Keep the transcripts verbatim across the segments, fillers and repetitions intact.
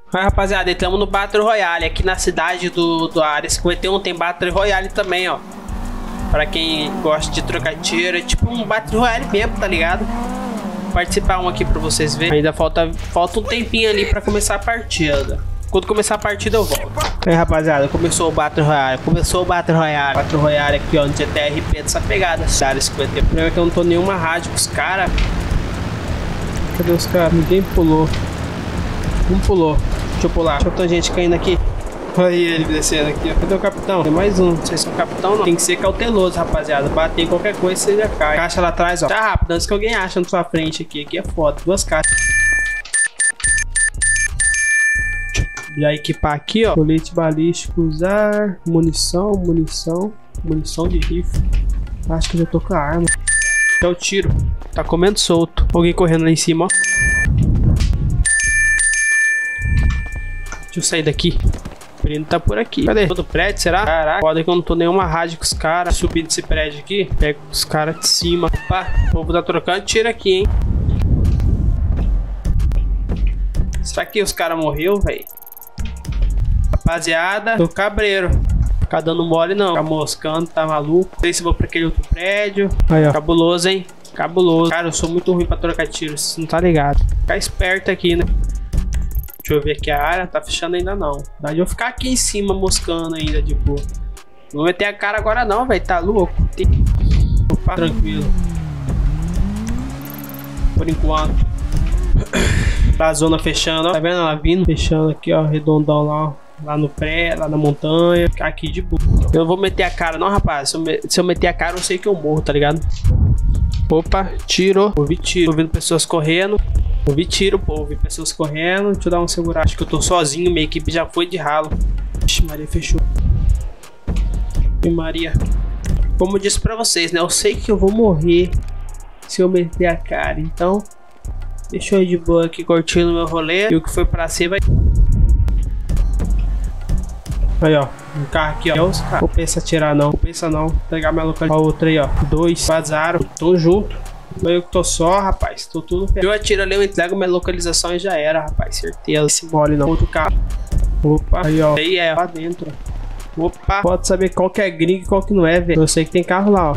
Aí, rapaziada, estamos no Battle Royale. Aqui na cidade do, do Área cinquenta e um tem Battle Royale também, ó. Pra quem gosta de trocar tiro, é tipo um Battle Royale mesmo, tá ligado? Vou participar um aqui pra vocês verem. Ainda falta, falta um tempinho ali pra começar a partida. Quando começar a partida eu volto. Aí, rapaziada, começou o Battle Royale. Começou o Battle Royale. Battle Royale aqui, ó, no G T R P dessa pegada. Área cinquenta e um. Primeiro que eu não tô nenhuma rádio com os caras. Cadê os caras? Ninguém pulou. Um pulou. Deixa eu pular. Deixa eu ter gente caindo aqui. Olha ele descendo aqui. Cadê o capitão? Tem mais um. Não sei se é o capitão não. Tem que ser cauteloso, rapaziada. Bater em qualquer coisa você já cai. Caixa lá atrás, ó. Tá rápido, antes que alguém ache na sua frente aqui. Aqui é foda. Duas caixas. Já equipar aqui, ó. Colete balístico, usar. Munição, munição. Munição de rifle. Acho que eu já tô com a arma. É o tiro. Tá comendo solto. Alguém correndo lá em cima, ó. Deixa eu sair daqui. O Brino tá por aqui. Cadê? Todo prédio, será? Caraca, foda que eu não tô nenhuma rádio com os caras. Subir desse prédio aqui. Pego os caras de cima. Opa, o povo tá trocando tiro aqui, hein? Será que os caras morreu, velho? Rapaziada, tô cabreiro. Ficar dando mole não. Ficar moscando, tá maluco. Não sei se vou pra aquele outro prédio. Aí, ó. Cabuloso, hein? Cabuloso. Cara, eu sou muito ruim pra trocar tiros. Você não tá ligado. Ficar esperto aqui, né? Deixa eu ver aqui a área. Tá fechando ainda não. Dá de eu ficar aqui em cima moscando ainda, de boa. Não vou meter a cara agora não, velho. Tá louco. Opa, tranquilo. Por enquanto. Tá a zona fechando, ó. Tá vendo ela vindo? Fechando aqui, ó. Redondão lá, ó. Lá no pré, lá na montanha. Ficar aqui de boa. Eu não vou meter a cara não, rapaz. Se eu, me... Se eu meter a cara, eu sei que eu morro, tá ligado? Opa, tiro. Ouvi tiro. Ouvindo pessoas correndo. Ouvi tiro, pô. Ouvi pessoas correndo. Deixa eu dar uma segurada. Acho que eu tô sozinho. Minha equipe já foi de ralo. Vixe, Maria, fechou. E Maria. Como eu disse pra vocês, né? Eu sei que eu vou morrer se eu meter a cara. Então, deixa eu ir de boa aqui curtindo meu rolê. E o que foi pra ser vai... Aí, ó, um carro aqui, ó. Vou pensar atirar não, vou pensar não. Pegar minha localização. A outra aí, ó. Dois, vazaram. Tô junto. Eu que tô só, rapaz. Tô tudo. Eu atiro ali, eu entrego minha localização e já era, rapaz. Certeza. Esse mole não. Outro carro. Opa, aí, ó. Aí é, lá dentro. Opa. Pode saber qual que é gringo e qual que não é, velho. Eu sei que tem carro lá, ó.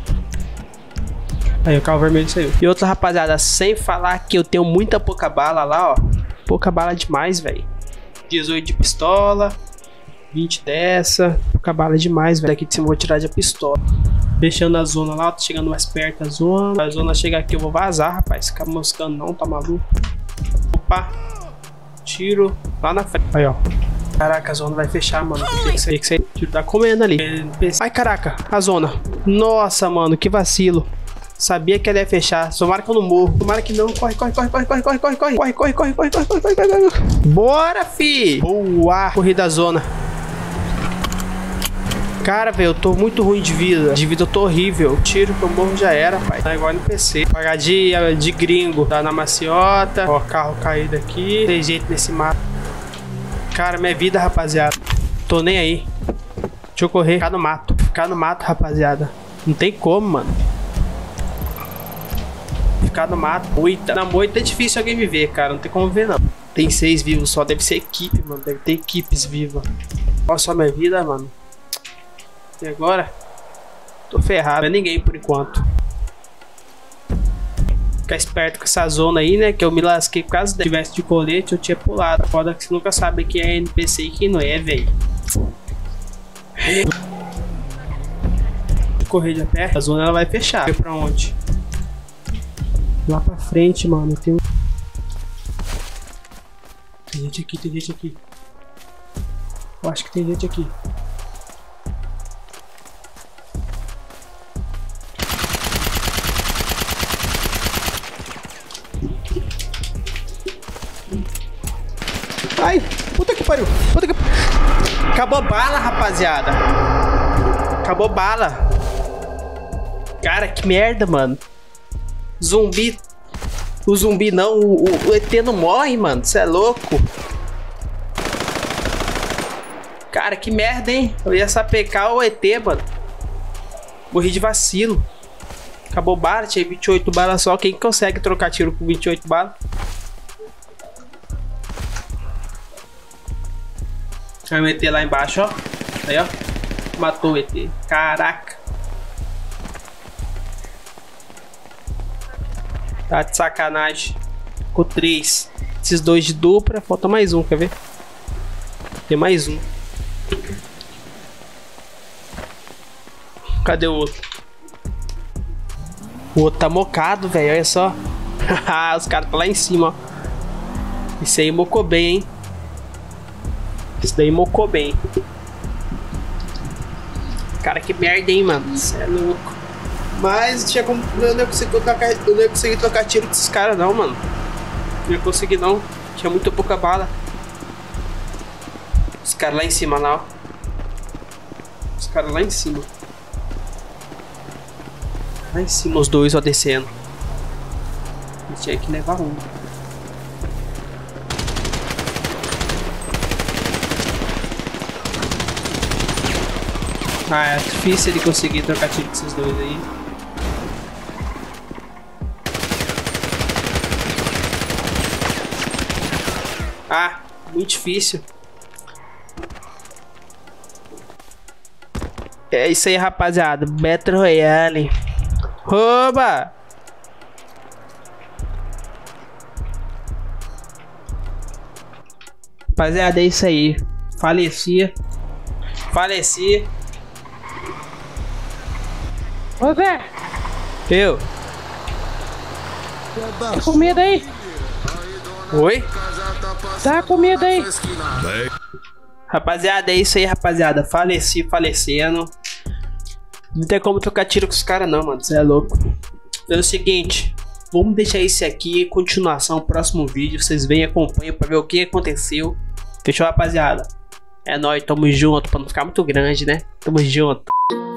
Aí, o carro vermelho saiu. E outra, rapaziada, sem falar que eu tenho muita pouca bala lá, ó. Pouca bala demais, velho. dezoito de pistola. vinte dessa. Pouca bala demais, velho. Daqui de cima eu vou tirar de a pistola. Fechando a zona lá, tô chegando mais perto da zona. A zona chega aqui, eu vou vazar, rapaz. Ficar moscando não, tá maluco? Opa. Tiro lá na frente. Aí, ó. Caraca, a zona vai fechar, mano. Tem que ser, que ser. Tiro tá comendo ali. Ai, caraca, a zona. Nossa, mano, que vacilo. Sabia que ela ia fechar. Tomara que eu não morro. Tomara que não. Corre, corre, corre, corre, corre, corre, corre, corre, corre, corre, corre, corre, corre, corre, corre, corre. Bora, fi. Boa. Corri da zona. Cara, velho, eu tô muito ruim de vida. De vida eu tô horrível. Tiro que eu morro já era, pai. Tá igual no P C. Pagar de, de gringo. Tá na maciota. Ó, carro caído aqui. Tem jeito nesse mato. Cara, minha vida, rapaziada. Tô nem aí. Deixa eu correr. Ficar no mato. Ficar no mato, rapaziada. Não tem como, mano. Ficar no mato. Moita. Na moita é difícil alguém me ver, cara. Não tem como ver, não. Tem seis vivos só. Deve ser equipe, mano. Deve ter equipes vivas. Olha só minha vida, mano. E agora? Tô ferrado. Não é ninguém por enquanto. Ficar esperto com essa zona aí, né? Que eu me lasquei por causa dela. Se tivesse de colete, eu tinha pulado. Foda que você nunca sabe quem é N P C e quem não é, velho. Correr de a pé. A zona ela vai fechar. Vai pra onde? Lá pra frente, mano. Tem... tem gente aqui, tem gente aqui. Eu acho que tem gente aqui. Ai, puta que pariu. Puta que... Acabou bala, rapaziada. Acabou bala. Cara, que merda, mano. Zumbi. O zumbi não, o, o, o E T não morre, mano. Você é louco. Cara, que merda, hein? Eu ia sapecar o E T, mano. Morri de vacilo. Acabou bala, tinha vinte e oito balas só. Quem consegue trocar tiro com vinte e oito balas? Vai meter lá embaixo, ó. Aí, ó. Matou o E T. Caraca. Tá de sacanagem. Ficou três. Esses dois de dupla. Falta mais um, quer ver? Tem mais um. Cadê o outro? O outro tá mocado, velho. Olha só. Os caras estão lá em cima, ó. Esse aí mocou bem, hein? Esse daí mocou bem. Cara, que merda, hein, mano? Cê é louco. Mas tinha como. Eu não ia conseguir trocar, eu não ia conseguir trocar tiro com esses caras, não, mano. Não ia conseguir, não. Tinha muito pouca bala. Os caras lá em cima, lá, ó. Os caras lá em cima. Lá em cima, os dois, ó, descendo. Eu tinha que levar um. Ah, é difícil ele conseguir trocar tiro com esses dois aí. Ah, muito difícil. É isso aí, rapaziada. Battle Royale. Oba! Rapaziada, é isso aí. Faleci. Faleci. Ô Zé, Eu. tá com medo aí? Oi? Tá com medo aí? Rapaziada, é isso aí, rapaziada. Faleci, falecendo. Não tem como trocar tiro com os caras não, mano. Você é louco. É o seguinte. Vamos deixar esse aqui. Continuação, próximo vídeo. Vocês vêm e acompanham pra ver o que aconteceu. Fechou, rapaziada? É nóis, tamo junto. Pra não ficar muito grande, né? Tamo junto.